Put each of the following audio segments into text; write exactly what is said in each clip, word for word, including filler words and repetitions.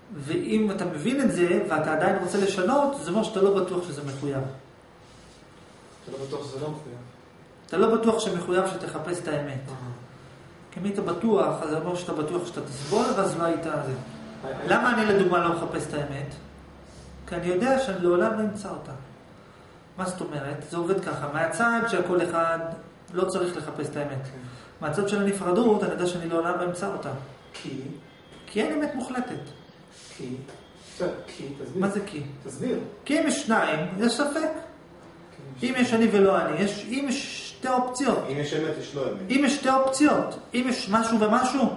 ואם אתה מבין את זה, ואתה עדיין רוצה לשנות, זה אומר שאתה לא בטוח שזה מחויב. אתה לא בטוח שזה לא מחויב. אתה לא בטוח שמחויב שתחפש את האמת. כי אם אתה בטוח, אז זה אומר שאתה בטוח שאתה תסבול, ואז לא היית על זה. למה אני לדוגמה לא מחפש את האמת? כי אני יודע שאני לעולם לא אמצא אותה. מה זאת אומרת? זה עובד ככה. מהצד שכל אחד לא צריך לחפש את האמת. מהצד של הנפרדות, אני יודע שאני לעולם לא אמצא אותה. כי? כי אין אמת מוחלטת. כי? כי, תסביר. מה זה כי? תסביר. כי אם יש שניים, יש ספק. אם יש אני ולא אני, יש, אם יש שתי אופציות. אם יש אמת, יש לא אמת. אם יש שתי אופציות, אם יש משהו ומשהו,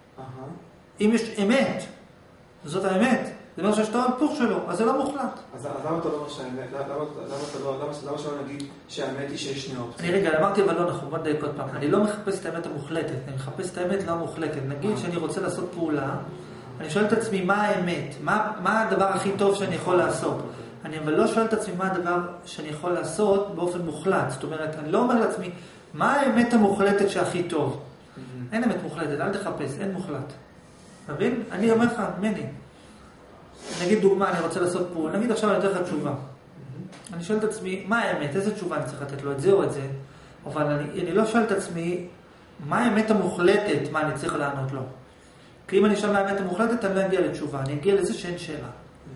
אם יש אמת, זאת האמת, זה אומר שיש את ההיפוך שלו, אז זה לא מוחלט. אז למה אתה לא אומר שהאמת, למה שלא נגיד שהאמת היא שיש שני אופציות? אני רגע, אמרתי אבל לא נכון, בוא נדייק עוד פעם, אני לא מחפש את האמת המוחלטת, אני מחפש את האמת לא המוחלטת. נגיד שאני רוצה לעשות פעולה, אני שואל את עצמי מה האמת, מה הדבר הכי טוב שאני יכול לעשות. אני אבל לא שואל את עצמי מה הדבר שאני יכול לעשות באופן מוחלט. זאת אומרת, אני לא אומר לעצמי, מה האמת המוחלטת שהכי טוב? אין אמת מוחלטת, אל תחפש, אין מוחלט. מבין? אני אומר לך, מני. נגיד דוגמה, אני רוצה לעשות פה, נגיד עכשיו אני אתן לך תשובה. אני שואל את עצמי, מה האמת? איזה תשובה אני צריך לתת לו? את זה או את זה? אבל אני, אני לא שואל את עצמי, מה האמת המוחלטת, מה אני צריך לענות לו? כי אם אני שואל מה האמת המוחלטת, אני לא אגיע לתשובה. אני אגיע לזה שאין שאלה.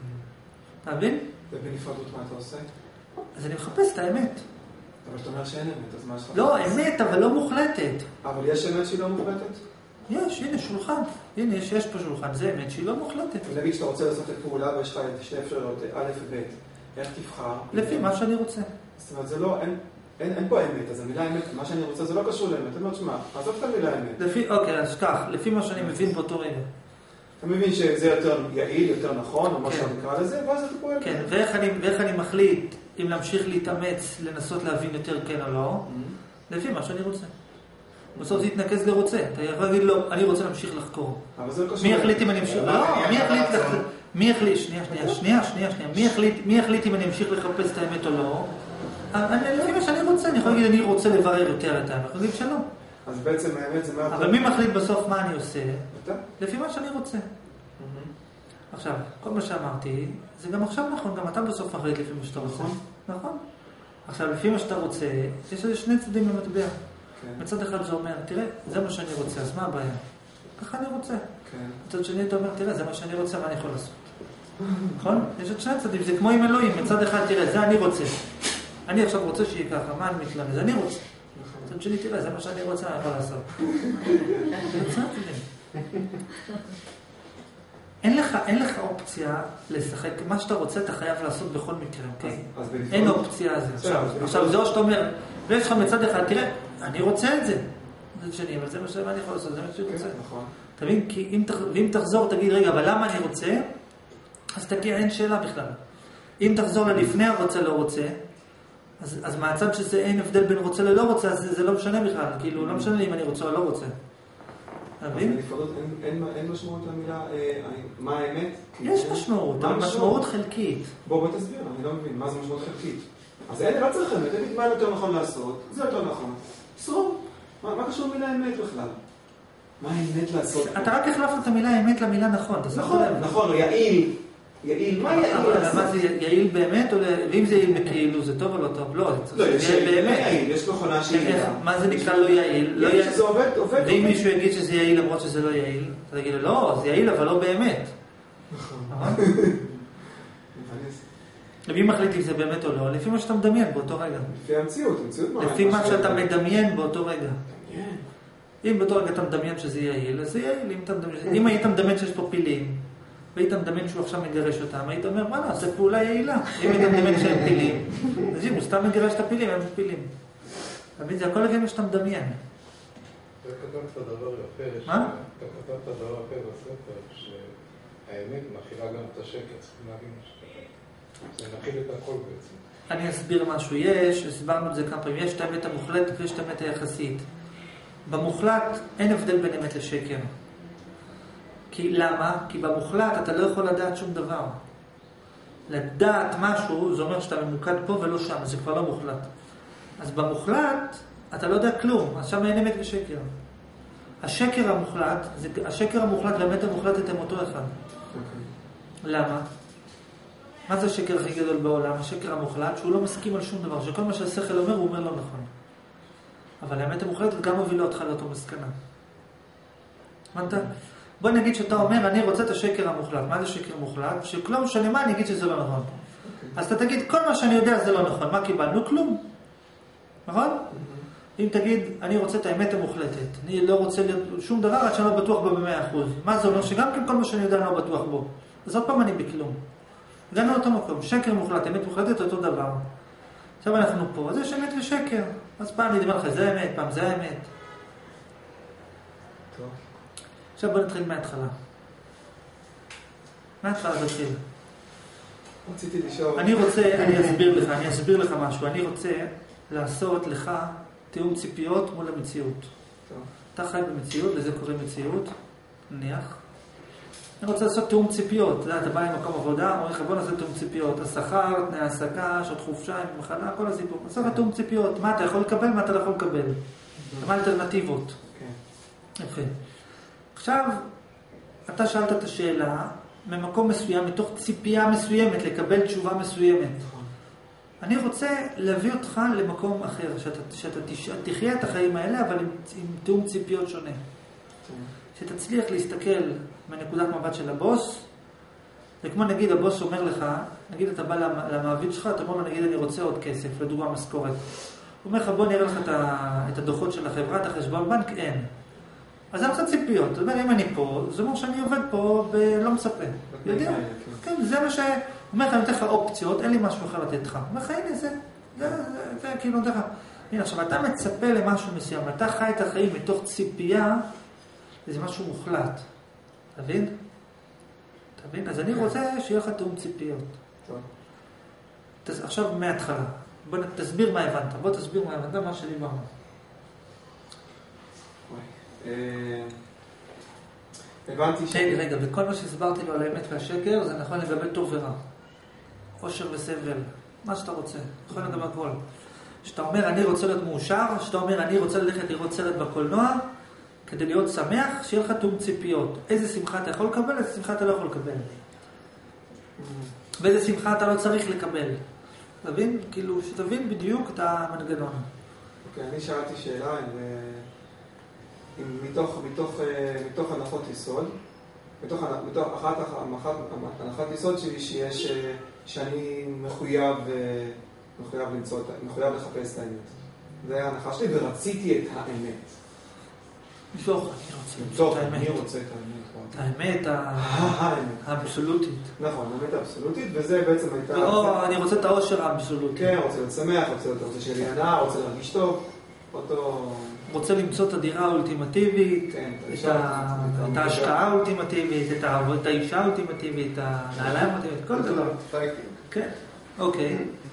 אתה מבין? ובנפרדות מה אתה עושה? אז אני מחפש את האמת. אבל אתה אומר שאין אמת, אז מה יש לך? לא, אמת, אבל לא מוחלטת. אבל יש אמת שהיא לא מוחלטת? יש, הנה שולחן. הנה, יש, יש פה שולחן. זה אמת שהיא לא מוחלטת. נגיד שאתה רוצה לעשות את פעולה ויש לך את שתי אפשרויות, א' וב', איך תבחר? לפי מה שאני רוצה. זאת אומרת, זה לא, אין, אין, אין פה אמת, אז המילה אמת, מה שאני רוצה זה לא קשור לאמת. אתה אומר, שמה, עזוב את המילה אמת. לפי, אוקיי, אז כך, לפי מה שאני מבין באותו רגע. אתה מבין שזה יותר יעיל, יותר נכון, או מה שאתה נקרא לזה, ואז אתה פועל. כן, ואיך אני, ואיך אני מחליט אם להמשיך להתאמץ, לנסות להבין יותר כן או לא, לפי מה שאני רוצה. בסוף זה יתנקז לרוצה. אתה יכול להגיד לו, אני רוצה להמשיך לחקור. אבל זה לא קשור. מי יחליט אם אני אמשיך? לא, מי יחליט? מי יחליט? שנייה, שנייה, שנייה, שנייה, שנייה. מי יחליט, מי יחליט אם אני אמשיך לחפש את האמת או לא? אני, לפי מה שאני רוצה, אני יכול להגיד, אני רוצה לברר יותר את האמת. אני יכול להגיד שלא. אז בעצם האמת זה מה... אבל מי מחליט בסוף מה אני עושה? אתה? לפי מה שאני רוצה. עכשיו, כל מה שאמרתי, זה גם עכשיו נכון, גם אתה בסוף מחליט לפי מה שאתה רוצה. נכון. עכשיו, לפי מה שאתה רוצה, יש איזה שני צדדים במטבע. מצד אחד זה אומר, תראה, זה מה שאני רוצה, אז מה הבעיה? ככה אני רוצה. מצד שני אתה אומר, תראה, זה מה שאני רוצה, מה אני יכול לעשות? נכון? יש את שני צדדים, זה כמו עם אלוהים. מצד אחד, תראה, זה אני רוצה. אני עכשיו רוצה שיהיה ככה, מה אני מתלמד? זה אני רוצה. מצד שני, תראה, זה מה שאני רוצה, מה אני יכול לעשות? זה מצד צדדים. אין לך, אין לך אופציה לשחק, מה שאתה רוצה אתה חייב לעשות בכל מקרה, אוקיי? אין אופציה על זה. עכשיו, עכשיו זה או שאתה אומר, ויש לך מצד אחד, תראה, אני רוצה את זה. זה שני, אבל זה מה שאני יכול לעשות, זה מה שאני רוצה. אתה מבין? כי אם תחזור, תגיד, רגע, אבל למה אני רוצה? אז תגיע, אין שאלה בכלל. אם תחזור ללפני הרוצה לא רוצה, אז, אז מהצד שזה אין הבדל בין רוצה ללא רוצה, אז זה, זה לא משנה בכלל. כאילו, לא משנה לי אם אני רוצה או לא רוצה. אין משמעות למילה מה האמת? יש משמעות, אבל משמעות חלקית. בוא בוא תסביר, אני לא מבין, מה זה משמעות חלקית? אז אין, לא צריך אמת, תגיד מה יותר נכון לעשות, זה יותר נכון. סרום, מה קשור למילה אמת בכלל? מה האמת לעשות? אתה רק החלפת את המילה אמת למילה נכון. נכון, נכון, יעיל. יעיל, מה יעיל לעשות? מה זה יעיל באמת, ואם זה יעיל בכאילו, זה טוב או לא טוב? לא, זה יעיל, יש מכונה שהיא יעילה. מה זה נקרא לא יעיל? יעיל שזה עובד, עובד. ואם מישהו יגיד שזה יעיל למרות שזה לא יעיל, אתה תגיד לו, לא, זה יעיל אבל לא באמת. נכון. למי מחליט אם זה באמת או לא? לפי מה שאתה מדמיין באותו רגע. לפי המציאות, המציאות מה? לפי מה שאתה מדמיין באותו רגע. אם באותו רגע אתה מדמיין שזה יעיל, אז זה יעיל. אם היית מדמיין שיש פה פילים, והיית מדמיין שהוא עכשיו מגרש אותם, היית אומר, מה נעשה פעולה יעילה? אם היית מדמיין שאין פילים, אז אם הוא סתם מגרש את הפילים, אין פילים. תמיד זה הכל לפי מה שאתה מדמיין. אתה כתבת דבר יפה. מה? אתה כתבת דבר יפה בספר, שהאמת מכילה גם את השקר, צריכים להבין זה מכיל את הכל בעצם. אני אסביר משהו. יש, הסברנו את זה כמה פעמים, יש את האמת המוחלטת ויש את האמת היחסית. במוחלט אין הבדל בין אמת לשקר. כי למה? כי במוחלט אתה לא יכול לדעת שום דבר. לדעת משהו, זה אומר שאתה ממוקד פה ולא שם, זה כבר לא מוחלט. אז במוחלט אתה לא יודע כלום, אז שם אין אמת ושקר. השקר המוחלט, זה, השקר המוחלט והאמת המוחלטת הם אותו אחד. למה? מה זה השקר הכי גדול בעולם? השקר המוחלט, שהוא לא מסכים על שום דבר, שכל מה שהשכל אומר, הוא אומר לא נכון. אבל האמת המוחלטת גם מובילה אותך לאותו מסקנה. הבנת? בוא נגיד שאתה אומר, אני רוצה את השקר המוחלט. מה זה שקר מוחלט? שכלום משנה מה, אני אגיד שזה לא נכון. אז אתה תגיד, כל מה שאני יודע זה לא נכון. מה קיבלנו? כלום. נכון? אם תגיד, אני רוצה את האמת המוחלטת. אני לא רוצה שום דבר עד שאני לא בטוח בו ב-מאה אחוז. מה זה אומר? שגם כן כל מה שאני יודע אני לא בטוח בו. אז עוד פעם אני בכלום. הגענו לאותו מקום. שקר מוחלט, אמת מוחלטת, אותו דבר. עכשיו אנחנו פה. אז יש אמת ושקר. אז פעם נדמה לך, זה האמת, פעם זה האמת. טוב. עכשיו בוא נתחיל מההתחלה. מההתחלה תתחיל. רציתי לשאול. אני רוצה, אני אסביר לך, אני אסביר לך משהו. אני רוצה לעשות לך תיאום ציפיות מול המציאות. טוב. אתה חי במציאות, לזה קוראים מציאות, נניח. אני רוצה לעשות תיאום ציפיות. אתה בא עם מקום עבודה, אומר לך בוא נעשה תיאום ציפיות. השכר, תנאי העסקה, שעות חופשה, מחלה, כל הסיפור. נעשה לך תיאום ציפיות. מה אתה יכול לקבל, מה אתה לא יכול לקבל. מה האלטרנטיבות. יפה. עכשיו, אתה שאלת את השאלה ממקום מסוים, מתוך ציפייה מסוימת, לקבל תשובה מסוימת. אני רוצה להביא אותך למקום אחר, שאתה, שאתה תחיה את החיים האלה, אבל עם, עם תיאום ציפיות שונה. שתצליח להסתכל מנקודת מבט של הבוס, וכמו נגיד הבוס אומר לך, נגיד אתה בא למעביד שלך, אתה אומר לו נגיד אני רוצה עוד כסף, לדוגמה משכורת. הוא אומר לך בוא נראה לך את הדוחות של החברה, את החשבון בנק, אין. אז אני רוצה ציפיות. זאת אומרת, אם אני פה, זה אומר שאני עובד פה ולא מצפה. יודע? כן, זה מה ש... הוא אומר לך, אני נותן לך אופציות, אין לי משהו אחר לתת לך. הוא אומר לך, הנה זה, זה, זה, כאילו נותן לך. הנה, עכשיו, אתה מצפה למשהו מסוים, אתה חי את החיים מתוך ציפייה, זה משהו מוחלט. אתה מבין? אתה מבין? אז אני רוצה שיהיה לך תאום ציפיות. עכשיו, מההתחלה. בוא תסביר מה הבנת. בוא תסביר מה הבנת, מה שדיברנו. הבנתי ש... רגע, רגע, וכל מה שהסברתי לו על האמת והשקר, זה נכון לגבי טוב ורע. עושר וסבל, מה שאתה רוצה, יכול להיות גם הכל. שאתה אומר, אני רוצה להיות מאושר, שאתה אומר, אני רוצה ללכת לראות סרט בקולנוע, כדי להיות שמח, שיהיה לך תאום ציפיות. איזה שמחה אתה יכול לקבל, איזה שמחה אתה לא יכול לקבל. ואיזה שמחה אתה לא צריך לקבל. תבין? כאילו, שתבין בדיוק את המנגנון. אוקיי, אני שאלתי שאלה, מתוך, מתוך, מתוך הנחות יסוד, מתוך, מתוך אחת, אחת, הנחת יסוד שלי שיש, שאני מחויב, מחויב למצוא, מחויב לחפש את האמת. זה ההנחה שלי, ורציתי את האמת. מתוך, אני רוצה למצוא את האמת. אני רוצה את האמת. האמת האבסולוטית. נכון, האמת האבסולוטית, וזה בעצם הייתה... לא, אני רוצה את האושר האבסולוטי. כן, רוצה להיות שמח, רוצה שיהיה לי הנאה, רוצה להרגיש טוב. אותו... רוצה למצוא את הדירה האולטימטיבית, את ההשקעה האולטימטיבית, את האישה האולטימטיבית, את הנעליים האולטימטיבית, כל דבר. כן, אוקיי.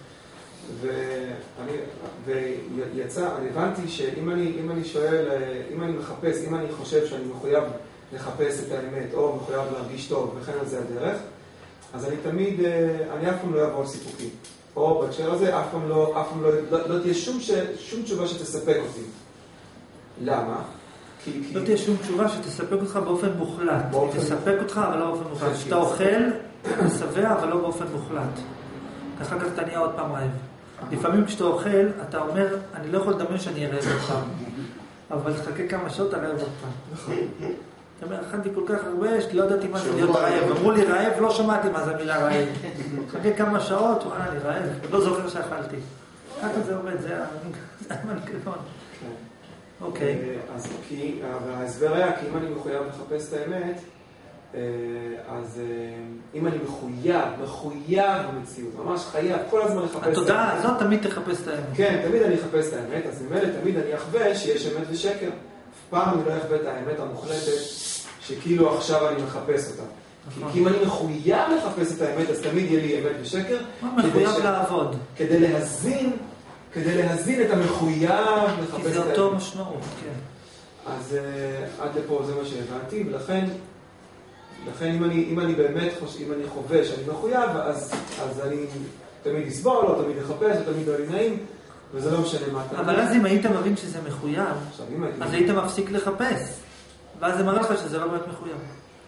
ויצא, אני הבנתי שאם אני שואל, אם אני מחפש, אם אני חושב שאני מחויב לחפש את האמת, או מחויב להרגיש טוב, וכן על זה הדרך, אז אני תמיד, אני אף פעם לא אעבור על סיפוקים. או בהקשר הזה, אף פעם לא, אף פעם לא, לא, לא תהיה שום, ש, שום תשובה שתספק אותי. למה? כי, כי... לא תהיה שום תשובה שתספק אותך באופן מוחלט. באופן... תספק אותך, אבל לא באופן מוחלט. כשאתה אוכל, שבע, אבל לא באופן מוחלט. אחר כך אתה נהיה עוד פעם רעב. לפעמים כשאתה אוכל, אתה אומר, אני לא יכול לדמיין שאני ארעב עוד פעם. אבל תחכה כמה שעות, אתה רעב עוד פעם. אתה אומר, אכלתי כל כך הרבה, שלא ידעתי מה זה להיות רעב. אמרו לי רעב, לא שמעתי מה זה המילה רעב. חכה כמה שעות, וואלה, אני רעב. לא זוכר שאכלתי. ככה זה עומד, זה המנגנון. אוקיי. אז כי, ההסבר היה, כי אם אני מחויב לחפש את האמת, אז אם אני מחויב, מחויב במציאות, ממש חייב, כל הזמן לחפש את האמת. התודעה הזאת תמיד תחפש את האמת. כן, תמיד אני אחפש את האמת, אז ממילא תמיד אני אחווה שיש אמת ושקר. פעם אני לא אחווה את האמת המוחלטת, שכאילו עכשיו אני מחפש אותה. כי אם אני מחויב לחפש את האמת, אז תמיד יהיה לי אמת ושקר. מחויב לעבוד. כדי להזין, כדי להזין את המחויב לחפש את האמת. כי זה אותו משמעות, כן. אז עד לפה זה מה שהבנתי, ולכן, לכן אם אני, אם אני באמת חושב, אם אני חווה שאני מחויב, אז, אז אני תמיד אסבול, או תמיד אחפש, או תמיד לא לי נעים, וזה לא משנה מה אתה... אבל אז אם היית מבין שזה מחויב, אז היית מפסיק לחפש. ואז זה מראה לך שזה לא באמת מחויב.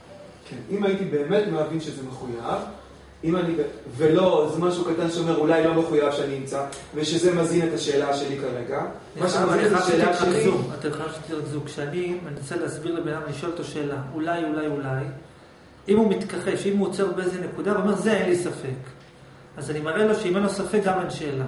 כן, אם הייתי באמת מבין שזה מחויב, אם אני, ולא, זה משהו קטן שאומר אולי לא מחויב שאני אמצא, ושזה מזין את השאלה שלי כרגע. מה שמזין את השאלה שלי... אתם חייב שתתרכזו, כשאני מנסה להסביר לבן אדם, לשאול אותו שאלה, אולי, אולי, אולי, אם הוא מתכחש, אם הוא עוצר באיזה נקודה, הוא אומר, זה אין לי ספק. אז אני מראה לו שאם אין לו ספק, גם אין שאלה.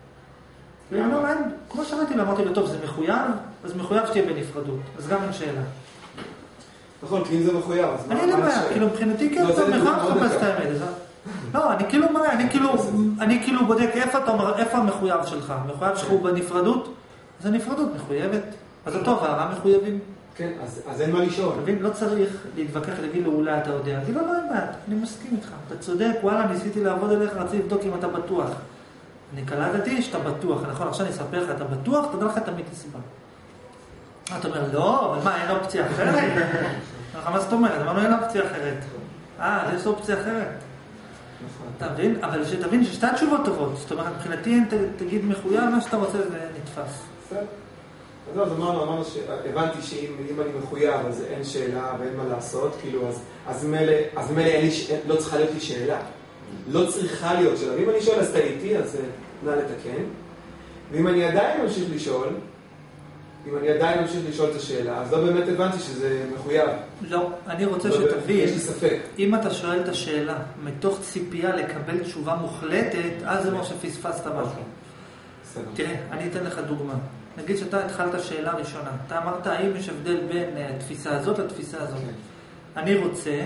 כמו שאמרתי לו, אמרתי לו, טוב, זה מחויב, אז מחויב שתהיה בנפרדות, אז גם אין שאלה. נכון, כי אם זה מחויב, אז מה אני לא בעיה, כאילו מבחינתי כאילו אתה מחויב לחפש את האמת. לא, אני כאילו מראה, אני כאילו בודק איפה המחויב שלך. המחויב שלך הוא בנפרדות, אז הנפרדות מחויבת. אז הטוב, הרע מחויבים. כן, אז אין מה לשאול. תבין, לא צריך להתווכח, להגיד לו, אולי אתה יודע. אני לא לא אין בעיה, אני מסכים איתך. אתה צודק, וואלה, ניסיתי לעבוד עליך, רציתי לבדוק אם אתה בטוח. אני קלטתי שאתה בטוח, נכון, עכשיו אני אספר לך, אתה בטוח, תדע לך תמיד תסביר. אתה אומר, לא, אבל מה, אין אופציה אחרת? מה זאת אומרת? אמרנו, אין אופציה אחרת. אה, יש אופציה אחרת. אתה מבין? אבל שתבין ששתי תשובות טובות. זאת אומרת, מבחינתי, תגיד מחויב, מה שאתה רוצה, זה נתפס. בסדר. אז אמרנו, אמרנו שהבנתי שאם אני מחויב, אז אין שאלה ואין מה לעשות, כאילו, אז מלא לא צריכה להיות לי שאלה. לא צריכה להיות שאלה. ואם אני שואל, אז טעיתי, אז נא לתקן. ואם אני עדיין ממשיך לשאול, אם אני עדיין ממשיך לשאול את השאלה, אז לא באמת הבנתי שזה מחויב. לא, אני רוצה שתבין, יש לי ספק. אם אתה שואל את השאלה מתוך ציפייה לקבל תשובה מוחלטת, אז זה אומר שפספסת משהו. תראה, אני אתן לך דוגמה. נגיד שאתה התחלת שאלה ראשונה. אתה אמרת, האם יש הבדל בין התפיסה הזאת לתפיסה הזאת? אני רוצה,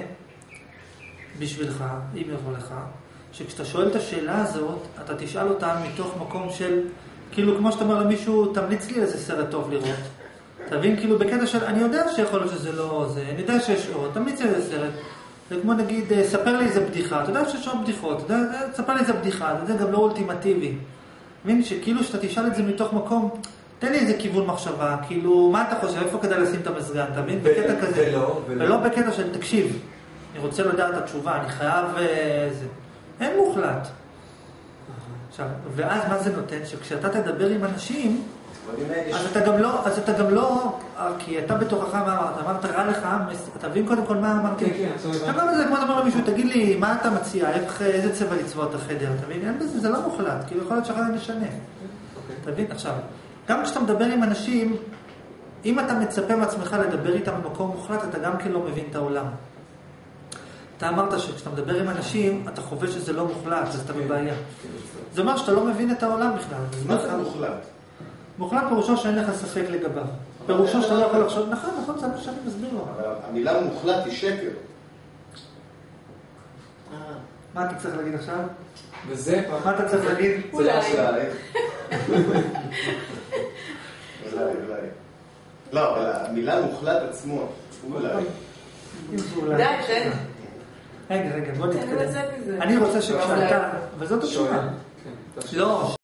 בשבילך, אם יבוא לך, שכשאתה שואל את השאלה הזאת, אתה תשאל אותה מתוך מקום של... כאילו, כמו שאתה אומר למישהו, תמליץ לי איזה סרט טוב לראות. תבין, כאילו, בקטע של, אני יודע שיכול להיות שזה לא זה, אני יודע שיש עוד, תמליץ לי איזה סרט. זה כמו נגיד, ספר לי איזה בדיחה, אתה יודע שיש עוד בדיחות, אתה יודע, ספר לי איזה בדיחה, זה גם לא אולטימטיבי. תבין, שכאילו, שאתה תשאל את זה מתוך מקום, תן לי איזה כיוון מחשבה, כאילו, מה אתה חושב, איפה כדאי לשים את המסגן, תבין? בקטע כזה. ולא, ולא. ולא בקטע של, תקשיב, אני רוצה לדעת את התשובה, אני חייב זה. אין מוחלט. עכשיו, ואז מה זה נותן? שכשאתה תדבר עם אנשים, אז אתה גם לא, אז אתה גם לא, כי אתה בתוכך מה אמרת, אמרת רע לך, אתה מבין קודם כל מה אמרתי? כן, כן, אתה לא מזה, כמו דבר למישהו, תגיד לי, מה אתה מציע, איזה צבע לצבוע את החדר, אתה מבין? אין בזה, זה לא מוחלט, כאילו יכול להיות שאחר נשנה. אתה מבין? עכשיו, גם כשאתה מדבר עם אנשים, אם אתה מצפה מעצמך לדבר איתם במקום מוחלט, אתה גם כן לא מבין את העולם. אתה אמרת שכשאתה מדבר עם אנשים, אתה חווה שזה לא מוחלט, אז אתה בבעיה. זה אומר שאתה לא מבין את העולם בכלל. מה זה מוחלט? מוחלט פירושו שאין לך ספק לגביו. פירושו שאתה לא יכול לחשוב, נכון, נכון, זה מה שאני מסביר לו. אבל המילה מוחלט היא שקר. מה אתה צריך להגיד עכשיו? וזה... מה אתה צריך להגיד? אולי. אולי, אולי. לא, אבל המילה מוחלט עצמו, אולי. די, תן. רגע, רגע, בוא נתקדם. אני רוצה שכשאתה... וזאת התשובה. לא.